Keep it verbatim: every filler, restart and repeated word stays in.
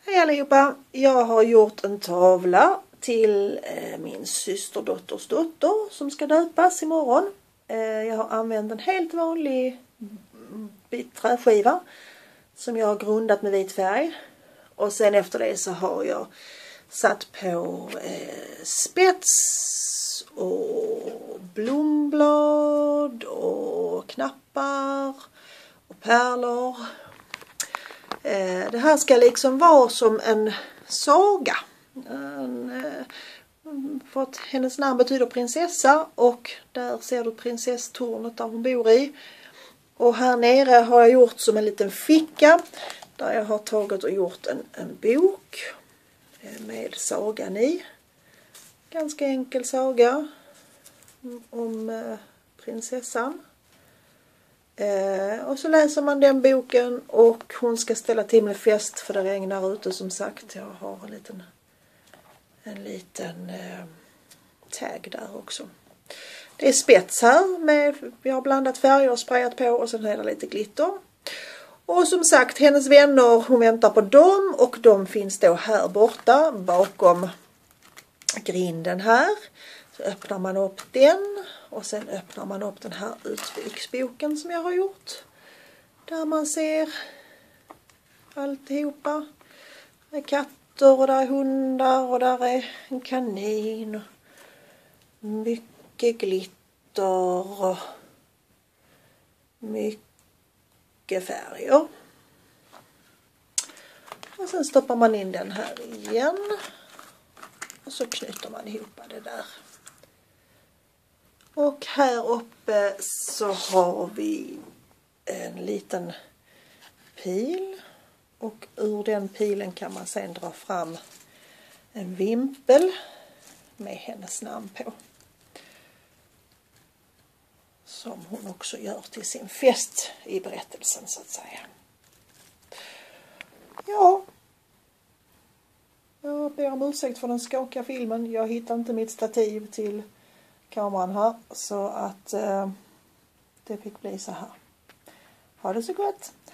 Hej allihopa! Jag har gjort en tavla till eh, min systerdotters dotter som ska döpas imorgon. Eh, jag har använt en helt vanlig bit träskiva som jag har grundat med vit färg. Och sen efter det så har jag satt på eh, spets och blomblad och knappar och pärlor. Det här ska liksom vara som en saga. En, för att hennes namn betyder prinsessa och där ser du prinsesstornet där hon bor i. Och här nere har jag gjort som en liten ficka där jag har tagit och gjort en, en bok med sagan i. Ganska enkel saga om prinsessan. Eh, och så läser man den boken och hon ska ställa till med fest för det regnar ute som sagt. Jag har en liten, en liten eh, tag där också. Det är spets här med, jag har blandat färger och sprayat på och sen är det lite glitter. Och som sagt, hennes vänner, hon väntar på dem och de finns då här borta bakom grinden här. Så öppnar man upp den och sen öppnar man upp den här utviksboken som jag har gjort. Där man ser alltihopa. Det är katter och där är hundar och där är en kanin. Mycket glitter och mycket färger. Och sen stoppar man in den här igen. Och så knyter man ihop det där. Och här uppe så har vi en liten pil. Och ur den pilen kan man sedan dra fram en vimpel med hennes namn på. Som hon också gör till sin fest i berättelsen så att säga. Ja. Jag ber om ursäkt för den skakiga filmen. Jag hittar inte mitt stativ till kameran här. Så att eh, det fick bli så här. Ha det så gott!